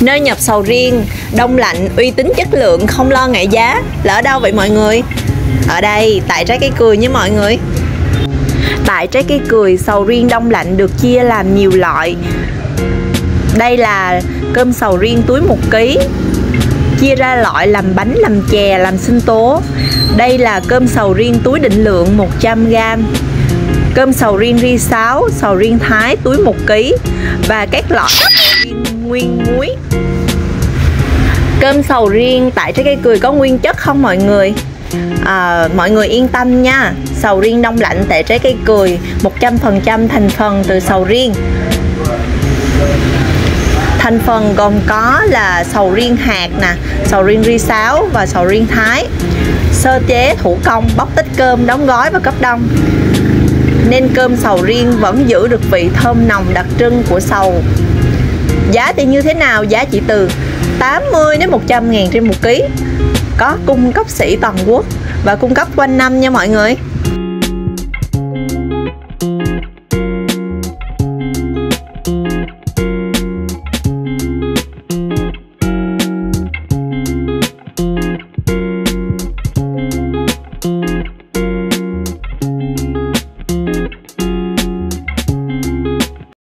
Nơi nhập sầu riêng, đông lạnh, uy tín chất lượng, không lo ngại giá. Là ở đâu vậy mọi người? Ở đây, tại Trái Cây Cười nhé mọi người. Tại Trái Cây Cười, sầu riêng đông lạnh được chia làm nhiều loại. Đây là cơm sầu riêng túi 1 kg, chia ra loại làm bánh, làm chè, làm sinh tố. Đây là cơm sầu riêng túi định lượng 100g, cơm sầu riêng ri sáo, sầu riêng thái túi 1 kg và các loại sầu riêng nguyên muối. Cơm sầu riêng tại Trái Cây Cười có nguyên chất không mọi người? Mọi người yên tâm nha. Sầu riêng đông lạnh tại Trái Cây Cười 100% thành phần từ sầu riêng. Thành phần gồm có là sầu riêng hạt nè, sầu riêng ri sáo và sầu riêng thái. Sơ chế thủ công, bóc tách cơm, đóng gói và cấp đông, nên cơm sầu riêng vẫn giữ được vị thơm nồng đặc trưng của sầu. Giá thì như thế nào? Giá chỉ từ 80 đến 100 ngàn trên 1 kg. Có cung cấp sỉ toàn quốc và cung cấp quanh năm nha mọi người.